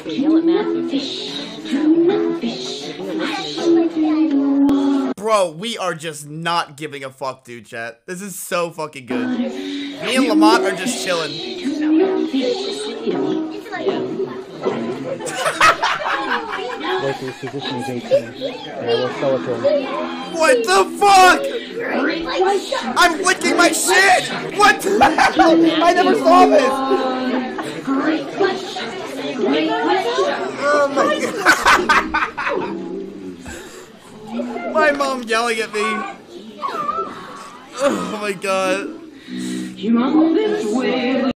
Yell at Matthew. Bro, we are just not giving a fuck, dude, chat. This is so fucking good. Me and Lamont are just chilling. What the fuck? I'm licking my shit! What the hell? I never saw this! Oh my god. My mom yelling at me. Oh my god.